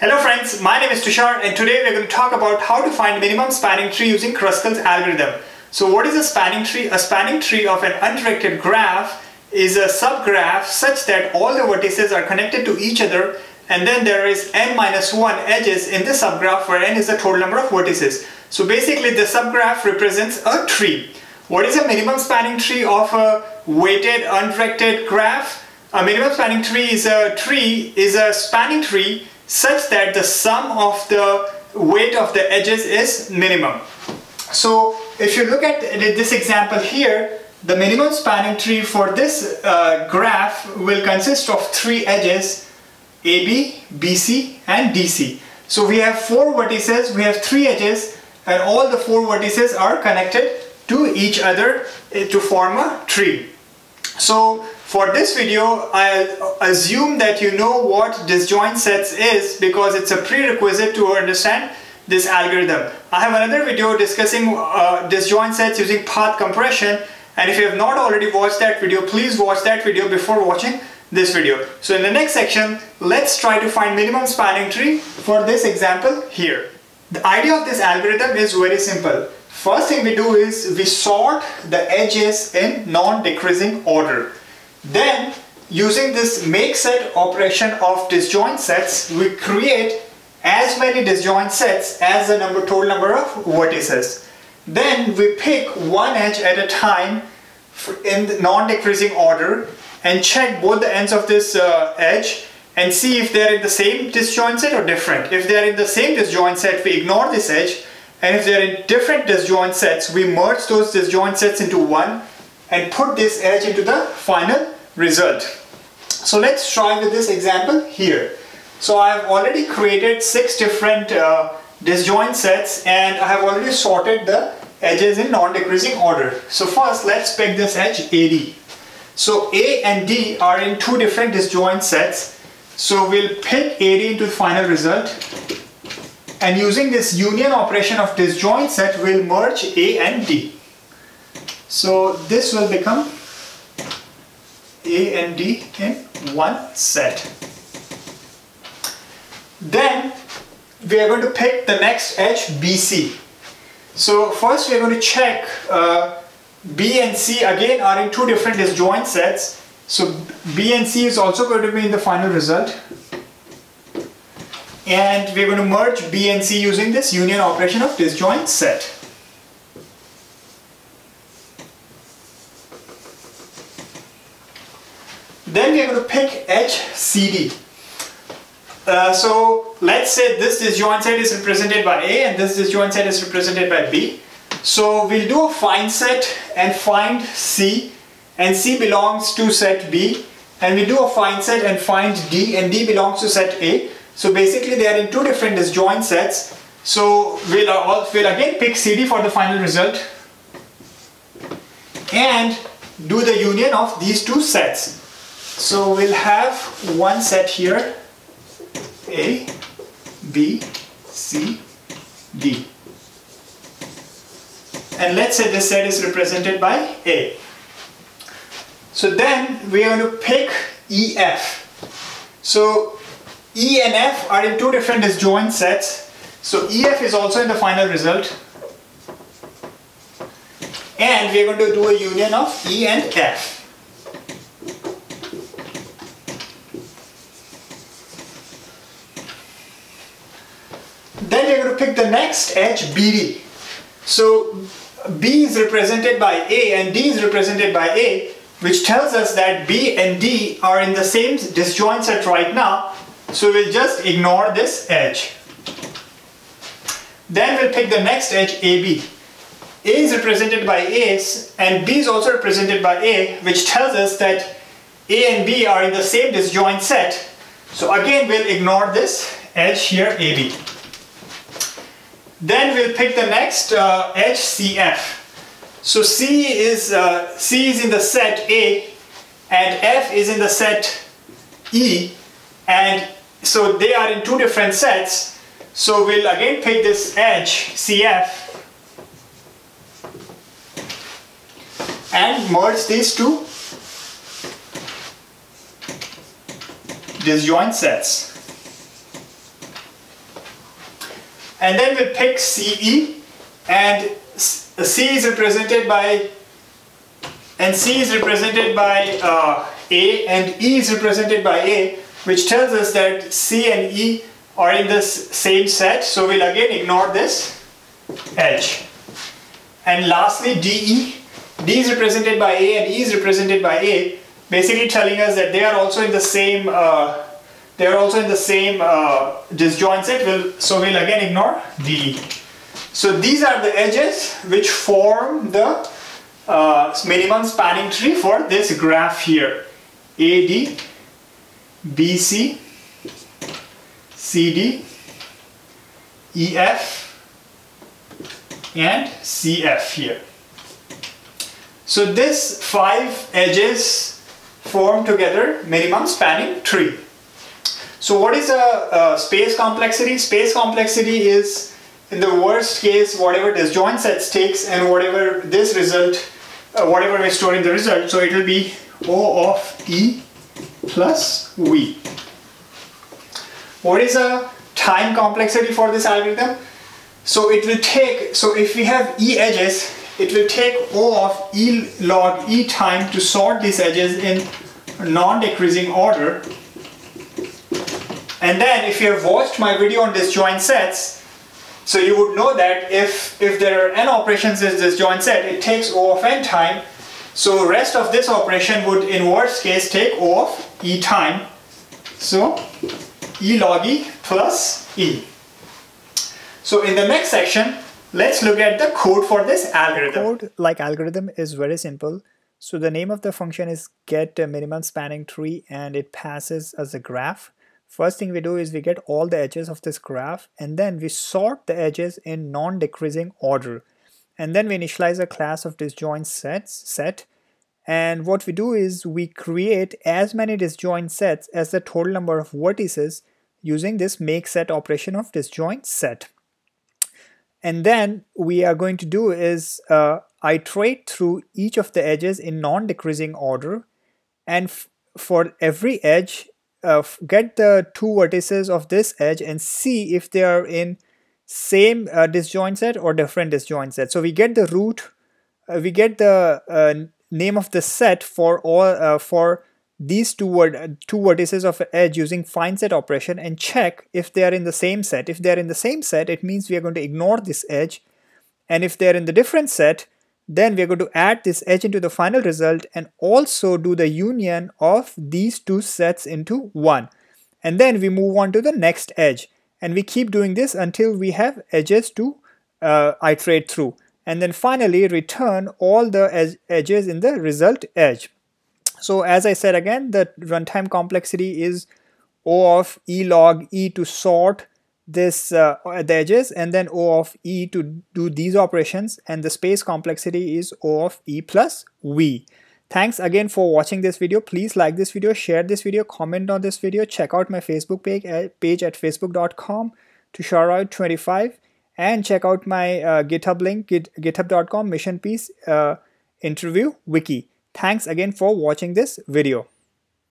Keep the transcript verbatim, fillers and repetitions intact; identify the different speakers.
Speaker 1: Hello friends, my name is Tushar and today we are going to talk about how to find minimum spanning tree using Kruskal's algorithm. So what is a spanning tree? A spanning tree of an undirected graph is a subgraph such that all the vertices are connected to each other, and then there is n minus one edges in the subgraph where n is the total number of vertices. So basically the subgraph represents a tree. What is a minimum spanning tree of a weighted undirected graph? A minimum spanning tree is a tree is a spanning tree such that the sum of the weight of the edges is minimum. So if you look at this example here, the minimum spanning tree for this uh, graph will consist of three edges, A B, B C and D C. So we have four vertices, we have three edges, and all the four vertices are connected to each other to form a tree. So for this video, I assume that you know what disjoint sets is because it's a prerequisite to understand this algorithm. I have another video discussing uh, disjoint sets using path compression, and if you have not already watched that video, please watch that video before watching this video. So in the next section, let's try to find minimum spanning tree for this example here. The idea of this algorithm is very simple. First thing we do is we sort the edges in non-decreasing order. Then, using this make set operation of disjoint sets, we create as many disjoint sets as the number total number of vertices. Then we pick one edge at a time in the non-decreasing order and check both the ends of this uh, edge and see if they are in the same disjoint set or different. If they are in the same disjoint set, we ignore this edge, and if they are in different disjoint sets, we merge those disjoint sets into one and put this edge into the final result. So let's try with this example here. So I have already created six different uh, disjoint sets, and I have already sorted the edges in non-decreasing order. So first let's pick this edge A D. So A and D are in two different disjoint sets. So we'll pick A D into the final result, and using this union operation of disjoint set, we'll merge A and D. So this will become A and D in one set. Then we are going to pick the next edge B C. So first we are going to check uh, B and C again are in two different disjoint sets. So B and C is also going to be in the final result. And we are going to merge B and C using this union operation of disjoint set. Then we are going to pick edge C D. Uh, so let's say this disjoint set is represented by A and this disjoint set is represented by B. So we'll do a find set and find C, and C belongs to set B, and we do a find set and find D, and D belongs to set A. So basically they are in two different disjoint sets. So we'll, uh, we'll again pick C D for the final result and do the union of these two sets. So we'll have one set here, A, B, C, D. And let's say this set is represented by A. So then we are going to pick E, F. So E and F are in two different disjoint sets. So E F is also in the final result. And we are going to do a union of E and F. Then we are going to pick the next edge B D. So B is represented by A and D is represented by A, which tells us that B and D are in the same disjoint set right now. So we'll just ignore this edge. Then we'll pick the next edge A B. A is represented by A and B is also represented by A, which tells us that A and B are in the same disjoint set. So again we'll ignore this edge here A B. Then we'll pick the next uh, edge C F. So C is, uh, C is in the set A and F is in the set E, and so they are in two different sets. So we'll again pick this edge C F and merge these two disjoint sets. and then we pick C E, and C is represented by and C is represented by uh, A, and E is represented by A, which tells us that C and E are in this same set, so we'll again ignore this edge. And lastly, D E. D is represented by A and E is represented by A, basically telling us that they are also in the same uh, they are also in the same uh, disjoint set. We'll, so we'll again ignore D E. So these are the edges which form the uh, minimum spanning tree for this graph here. A D, B C, C D, E F, and C F here. So this five edges form together minimum spanning tree. So what is a, a space complexity? Space complexity is, in the worst case, whatever disjoint sets takes and whatever this result, uh, whatever we store in the result. So it will be O of E plus V. What is a time complexity for this algorithm? So it will take, so if we have E edges, it will take O of E log E time to sort these edges in non-decreasing order. And then if you have watched my video on disjoint sets, so you would know that if, if there are n operations in this disjoint set, it takes O of n time. So rest of this operation would in worst case take O of E time. So E log E plus E. So in the next section, let's look at the code for this algorithm.
Speaker 2: Code like algorithm is very simple. So the name of the function is get a minimum spanning tree, and it passes as a graph. First thing we do is we get all the edges of this graph, and then we sort the edges in non-decreasing order. And then we initialize a class of disjoint sets set. And what we do is we create as many disjoint sets as the total number of vertices using this make set operation of disjoint set. And then we are going to do is uh, iterate through each of the edges in non-decreasing order, and f for every edge uh, get the two vertices of this edge and see if they are in same uh, disjoint set or different disjoint set. So we get the root, uh, we get the uh, name of the set for all uh, for these two, word, two vertices of an edge using find set operation, and check if they are in the same set. If they are in the same set, it means we are going to ignore this edge, and if they are in the different set, then we are going to add this edge into the final result and also do the union of these two sets into one. And then we move on to the next edge, and we keep doing this until we have edges to uh, iterate through, and then finally return all the ed edges in the result edge. So as I said again, the runtime complexity is O of E log E to sort this uh, the edges, and then O of E to do these operations, and the space complexity is O of E plus V. Thanks again for watching this video. Please like this video, share this video, comment on this video, check out my Facebook page, uh, page at facebook dot com to Sharoid twenty-five, and check out my uh, GitHub link, git, github dot com mission piece uh, interview wiki. Thanks again for watching this video.